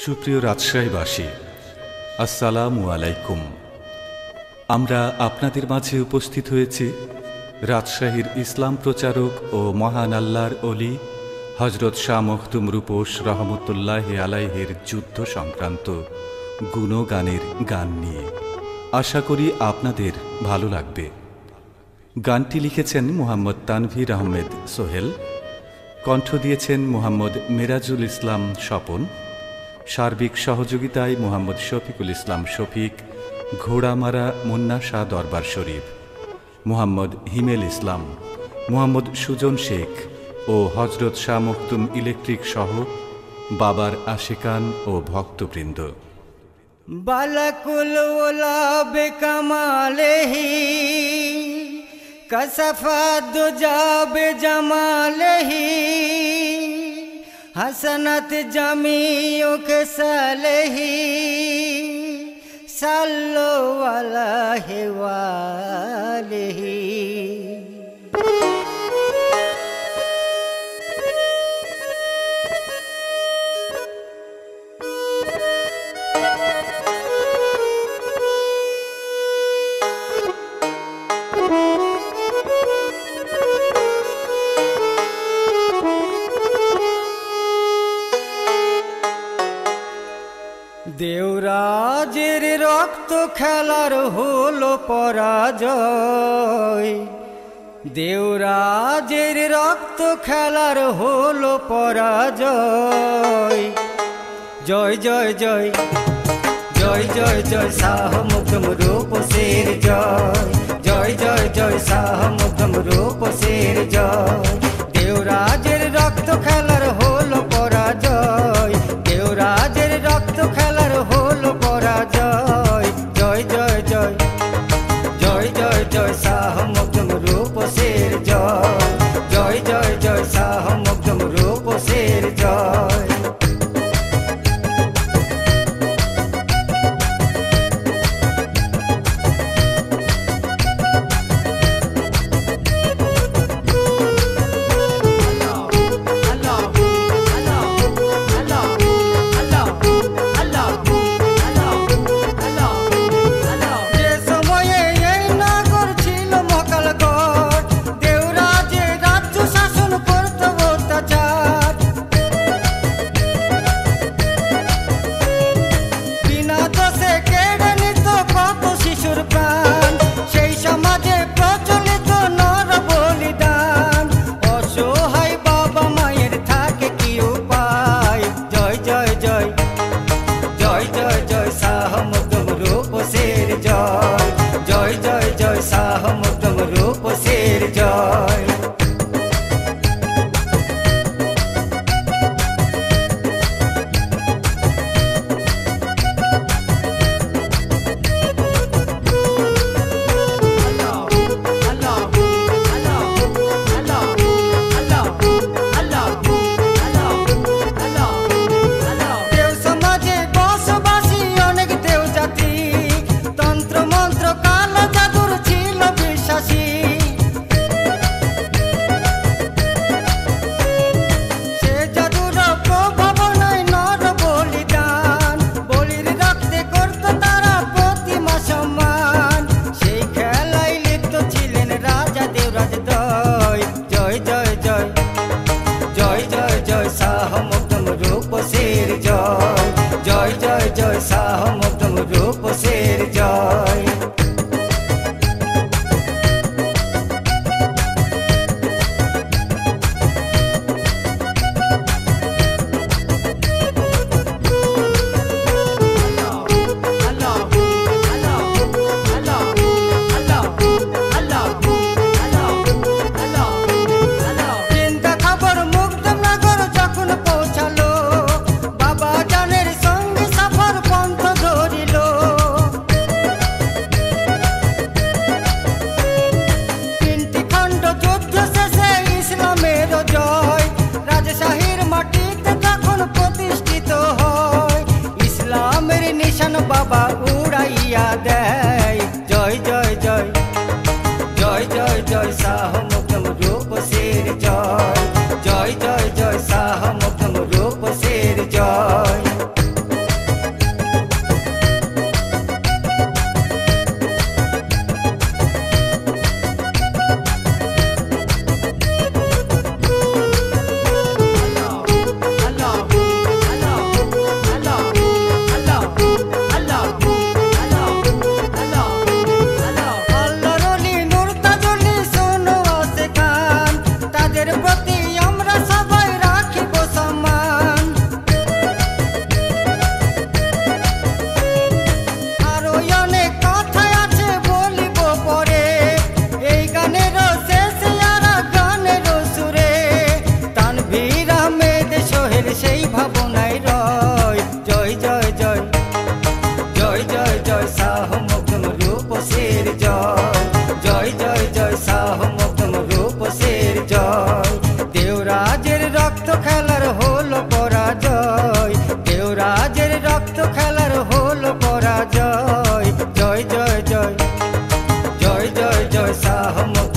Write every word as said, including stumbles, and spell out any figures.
সুপ্রিয় রাজশাহীবাসী, আসসালামু আলাইকুম। আমরা আপনাদের মাঝে উপস্থিত হয়েছি রাজশাহীর ইসলাম প্রচারক ও মহান আল্লাহর অলি হজরত শাহ মখদুম রূপোশ রহমতুল্লাহ আলাইহির যুদ্ধ সংক্রান্ত গুণগানের গান নিয়ে। আশা করি আপনাদের ভালো লাগবে। গানটি লিখেছেন মোহাম্মদ তানভীর আহমেদ সোহেল, কণ্ঠ দিয়েছেন মোহাম্মদ মিরাজুল ইসলাম স্বপন, সার্বিক সহযোগিতায় মোহাম্মদ শফিকুল ইসলাম শফিক, ঘোড়ামারা মুন্না শাহ দরবার শরীফ, মোহাম্মদ হিমেল ইসলাম, মোহাম্মদ সুজন শেখ ও হজরত শাহ মখদুম ইলেকট্রিক সহ বাবার আশিকান ও ভক্তবৃন্দ। বালাকুল ওলা বেকামালেহি কসফাত দুজা বেজামালেহি হাসনাত জামিউ কসালেহি সাল্লু আলাইহি ওয়ালিহি। দেওরাজের রক্ত খেলার হলো পরাজয়, দেওরাজের রক্ত খেলার হলো পরাজয়। জয় জয় জয় জয় জয় জয় শাহ মখদুম রূপোশের জয়, জয় জয় জয় শাহ মখদুম রূপোশের জয়। দেওরাজের রক্ত খেলার হলো পরাজয়, দেওরাজের রক্ত খেলার হলো পরাজয়। জয় জয় জয় জয় জয় জয় শাহ মখদুম রূপোশের জয়, জয় জয় জয় শাহ মখদুম রূপোশের জয়। বাবা উড়াইয়া দেয়। জয় জয় জয় জয় জয় জয় শাহ মখদুম রূপোশের জয়, জয় জয় জয় শাহ মখদুম রূপোশের জয়। রাজের রক্ত খেলার হলো পরাজয়। জয় জয় জয় জয় জয় জয় শাহ